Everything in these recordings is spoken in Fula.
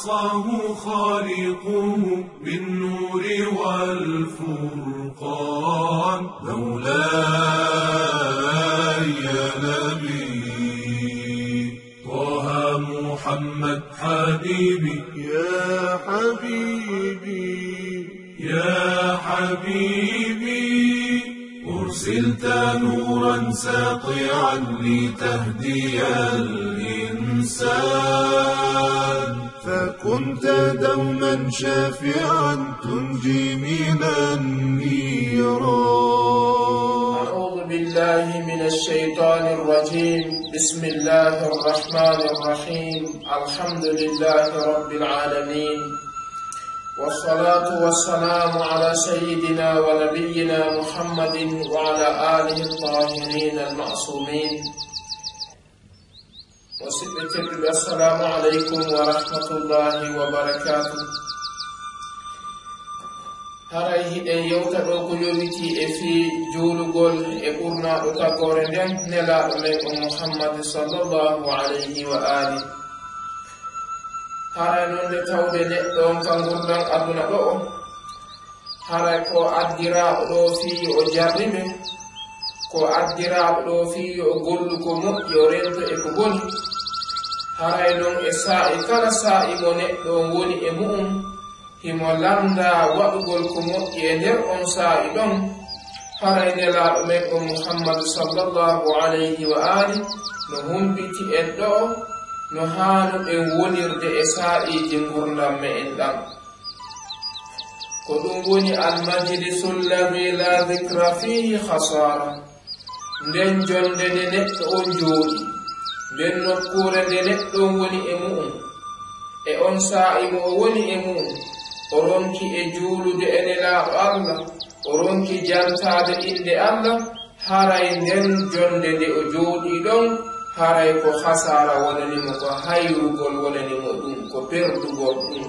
خصه خالقه بالنور والفرقان مولاي يا نبي طه محمد حبيبي يا حبيبي يا حبيبي أرسلت نورا ساطعا لتهدي الإنسان فكنت دوما شافعا تنجي من النيران. أعوذ بالله من الشيطان الرجيم. بسم الله الرحمن الرحيم. الحمد لله رب العالمين، والصلاة والسلام على سيدنا ونبينا محمد وعلى آله الطاهرين المعصومين. السلام عليكم ورحمة الله وبركاته. haray hiɗen yewta ɗo ko yowiti e fi juulugol e ɓurnaɗo tagore nden nelaɗo men o muhammad sallllahu alayhi wa ali. haray noon nde tawde neɗɗo on ka gurdam aduna ɗo o haray ko addiraɓo ɗo fiyi o jarriɓe, ko addiraɓo ɗo fiyi o gollu ko moƴƴi o rento e ko boni. haray noon e sa'i kala sa'i mo neɗɗo woni e mu'um himo landa waɗugol ko moƴƴi e nder on sa'i ɗon. haray nelaɗo men o muhammadu sallllahu alayhi wa ali no humpiti en ɗo no haanu en wonirde e sa'iji gurdam me'en ɗam. ko ɗum woni almajlisu lladi la dhikra fihi khasara, nden jonde nde neɗɗo on jooɗi, nden nokkure nde neɗɗo woni e mu'um, e on sa'i mo o woni e mu'um o ronki e juulude e nelaaɗo Allah, o ronki jantade inde Allah. haray nden jonde nde o jooɗi ɗon haray ko hasara wonanimo, ko hayrugol wonanimo ɗum, ko perdugol ɗum.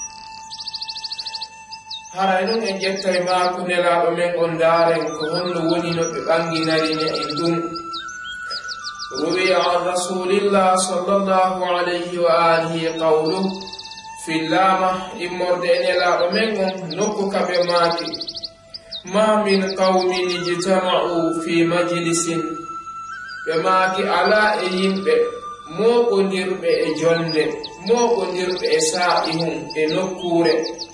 haray ɗum en ƴettay maako nelaaɗo men on daaren ko honno woni no ɓe ɓanginarine en ɗum. روي عن رسول الله صلى الله عليه وآله قوله في اللامة إمردين لا أمنهم نكك بماكي ما من قوم اجتمعوا في مجلس بماكي على إيمب موكو نرب إجند موكو نرب إسائهم إنكور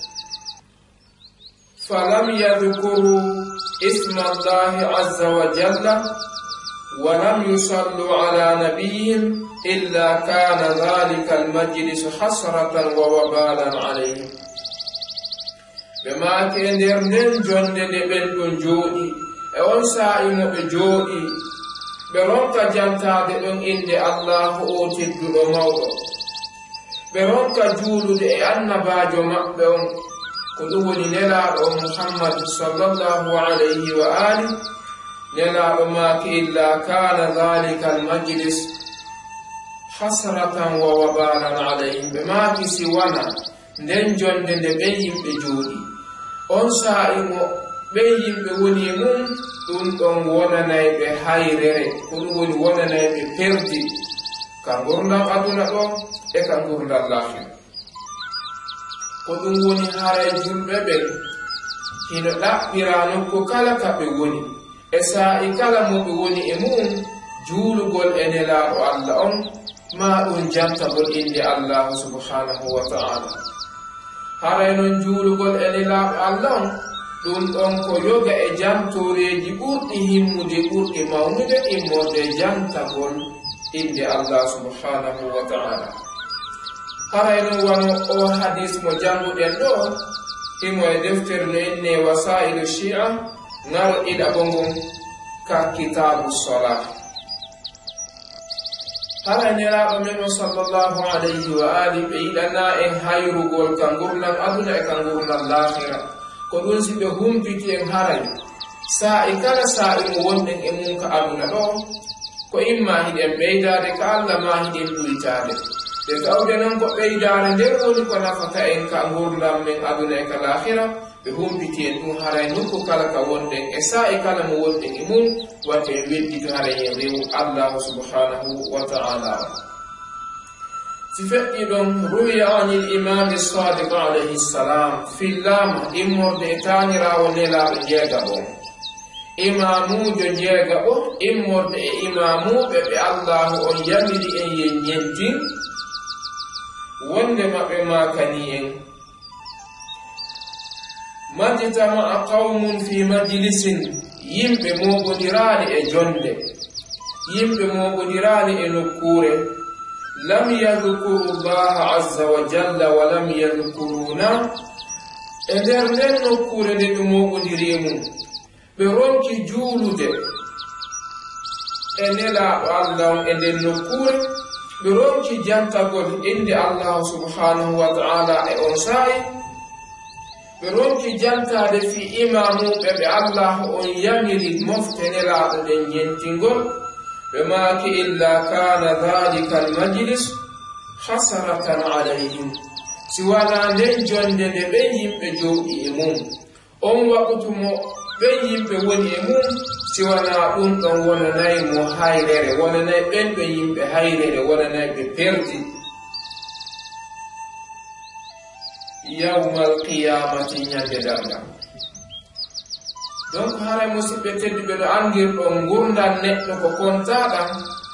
فلم يذكروا اسم الله عز وجل ولم يصلوا على نبيهم إلا كان ذلك المجلس حسرة ووبالا عليهم. بما كان يرنن جند بن جودي اون سائم بجودي برونك جانتا دون إن الله أوتي دو موضوع برونك جولد أنباجو مقبون قدوني نلا محمد صلى الله عليه وآله نلا أماك إلا كان ذلك المجلس حسرة ووبالا عليهم. بما سوانا ننجون دن بيهم بجودي on sa'i mo ɓe yimɓe woni e mum ɗum ɗon wonanay ɓe hayrere, ko ɗum woni wonanay ɓe perdi ka gurdam aduna ɗo e ka gurdam lahira. ko ɗum woni haray julɓe ɓen hino ɗaɓɓira nokku kala ka ɓe woni e sa'i kala mo ɓe woni e mum juulugol e nelaɗo Allah on, ma ɗum jantagol inde Allah subhanahu wa ta'ala. haray noon juulugol e nelaɗo Allah on ɗum ɗon ko yoga e jamtoreji ɓurɗi himmude ɓurɗi mawnude immorde jantagol inde Allah subhanahu wa ta'ala. haray noon wano o hadis mo janguɗen ɗo imo e deftere no inne wasailu shi'a ngal iɗaɓo ngon ka kitabu salah. haray nelaɗo men o sallllahu alayhi wa ali ɓe yiɗana en hayrugol ka gurdam aduna e ka gurdam lahira. ko ɗum si ɓe humpiti en haray sa'i kala sa'i mo wonɗen e mum ka aduna ɗo ko imma hiɗen ɓeydade ka Allah ma hiɗen ɗuytade. ɓe tawde noon ko ɓeydare nder woni ko nafata en ka gurdam men aduna e ka lahira, ɓe humpiti en ɗum haray nokku kala ka wonɗen e sa'i kala mo wonɗen e mum wate weddito haray en rewu Allah subhanahu wa ta'ala. سفئي دون روي عن الإمام الصادق عليه السلام في اللام إمور ديتاني راونيلا جيغابو إمامو جيغابو إمور دي إمامو بي الله أن يمد إن ينجين وندما بما كنين مجتمع قوم في مجلس يمبي موغدراني إe jonde yimɓe mogodirani e nokkure lam yadhkuru llaha azza wa jalla wa lam yadhkuruna e nder nden nokkure nde ɓe mogodiri mum ɓe ronki juulude e nelaɗo allah on e nden nokkure ɓe ronki jantagol inde allahu subhanahu wa ta'ala e on sa'i ɓe ronki jantade fi imamuɓe ɓe allahu on yamiri mofte nelaɗo ɗen yentingol بماك إلا كان ذلك المجلس حسرة عليهم سوانا نجون بيهم بجوء إمون وقت بيهم بون إمون سوانا أنتم ولا نايم هايرر ولا نايم بيهم بهايرر ولا نايم ببردي يوم القيامة يجدرنا donc hara musidɓe tedduɓe ɗo andirɗon gurdal neɗɗo ko kontaɗam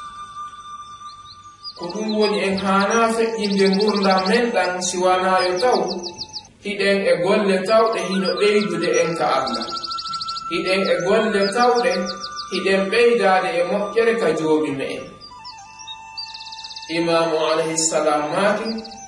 ko ɗum woni en hana feƴƴinde gurdam men ɗan siwanayo taw hiɗen e golle tawɗe hino ɓeydude en ka allah hiɗen e golle tawɗe hiɗen ɓeydade e moƴƴere ka joomi me en imamu alayhissalam maaki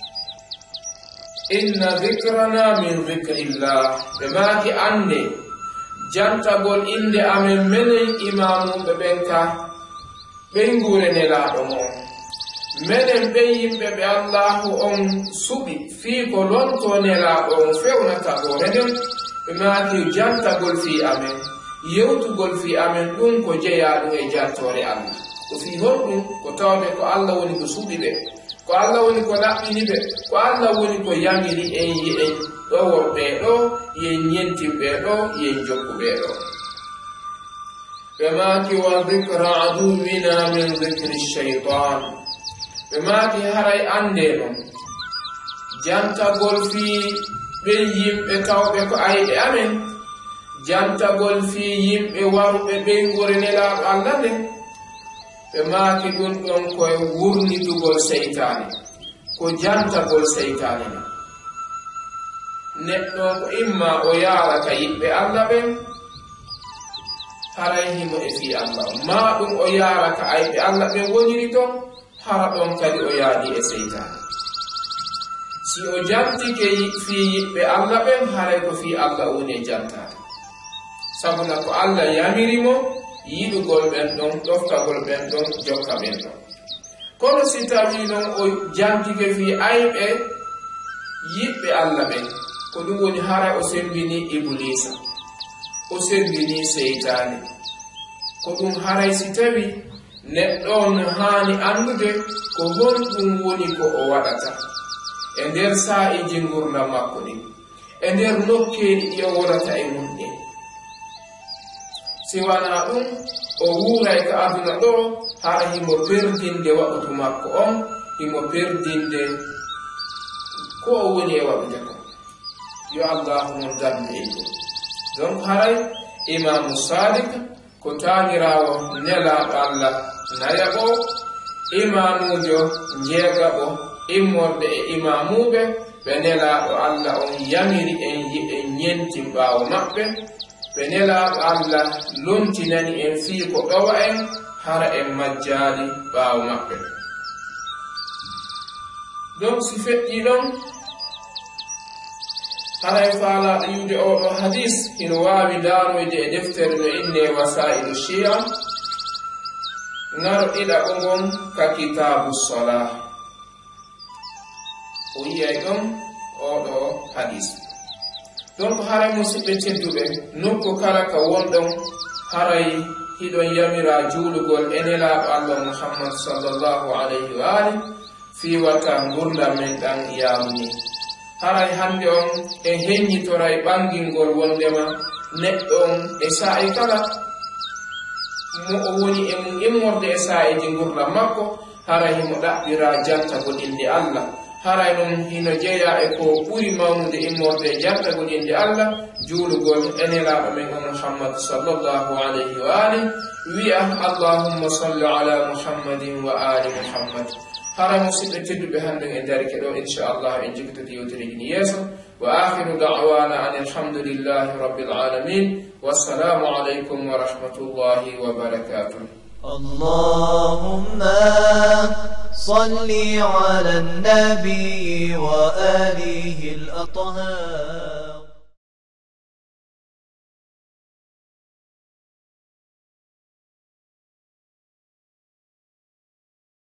inna dhikrana min dhikrillah ɓe maaki ande jantagol inde amen menen imamuɓe ɓen ka ɓen ngure nelaɗo mon menen ɓen yimɓe ɓe allahu on suɓi fii ko lonto nelaɗo on fewnata gore nden ɓe maaki jantagol fi amen yewtugol fi amen ɗum ko jeyaɗum e jantore allah ko fi honɗum ko tawde ko allah woni ko suɓi ɓe ko allah woni ko laɓɓini ɓe ko allah woni ko yamiri en yi en ɗo worɓe ɗo yen yentimɓe ɗo yen jokkuɓe ɗo ɓe maaki wa dhikra aduwina min dhikri shaytan ɓe maaki haray ande ɗon jantagol fii ɓen yimɓe tawɓe ko ayɓe amen jantagol fii yimɓe waruɓe ɓen ngure nelaɗo allah nden ɓe maaki ɗum ɗon koye wurnitugol seytane ko jantagol seytane nden neɗɗo ko imma o yarata yiɓɓe allah ɓen haray himo e fi allah ma ɗum o yarata ayɓe allah ɓen woniri ton hara ɗon kadi o yaadi e seytane si o jantike fi yiɓɓe allah ɓen haray ko fi allah woni e jantade sabuna ko allah yamirimo yiɗugol ɓen ɗon ɗoftagol ɓen ɗon jokka ɓen ɗon kono si tawi noon o jantike fi ayɓe yiɓɓe allah ɓen ko ɗum woni hara o sembini iblisa o sembini seytane ko ɗum haray si tawi neɗɗo on haani andude ko honɗum woni ko o waɗata e nder sa'iji ngurdam makko ɗin e nder nokkeeɗi ɗi o wonata e mum ɗin si wana ɗum o wuuray ka aduna ɗo hara himo perdinde waɗutu makko on himo perdinde ko o woni e waɗude ko yo allahu mon dambe e ɗum donc haray imamu sadiq ko taanirawo nelaɗo allah nayaɓo imamujo jeegaɓo immorde e imamuɓe ɓe nelaɗo allah on yamiri en yi en yenti ɓaawo maɓɓe ɓe nelaɗo allah lontinani en fii ko ɗowa en hara en majjali ɓaawo maɓɓe donc si feƴƴi ɗon haray faalaɗo yiwde oɗo hadis hino waawi daanoyde e deftere no inne wasailu shia ngaro ɗiɗaɓo ngon ka kitabu solah o yiyay ɗon oɗo hadis donc haray musidɓe tedduɓe nokku kala ka wonɗon haray hiɗon yamira juulugol e nelaɗo allah muhammad sallllahu alayhi wa ali fiwata gurdam men ɗan yamuni haray hande on e heññitoray ɓangingol wondema neɗɗo on e sa'i kala mo o woni e mum immorde e sa'iji gurdam makko haray himo ɗaɓɓira jattagol inde Allah haray noon hino jeeya e ko ɓuri mawnude immorde jattagol inde Allah juulugol enelaɗo men o Muhammad sallallahu alayhi wa alihi wi'a allahumma salli ala muhammadin wa ali muhammad haray musidɓe tedduɓe hannden e darike ɗo inchallah en jigitoto yewtereji ni yeeso wa akhiru da'wana an alhamdulillahi rabbil alamin wassalamu alaykum wa rahmatullahi wa barakatuh. اللهم صل على النبي وآله الأطهار.